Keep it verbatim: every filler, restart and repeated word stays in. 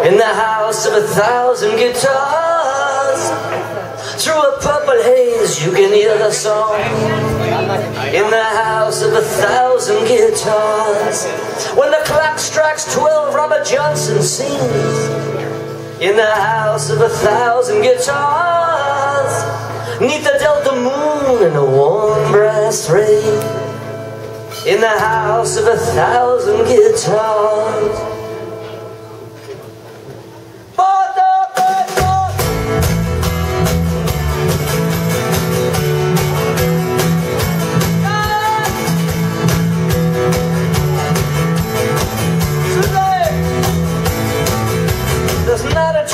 In the house of a thousand guitars, through a purple haze you can hear the song. In the house of a thousand guitars, when the clock strikes twelve, Robert Johnson sings. In the house of a thousand guitars, neath the delta moon and a warm brass rain. In the house of a thousand guitars. There's not a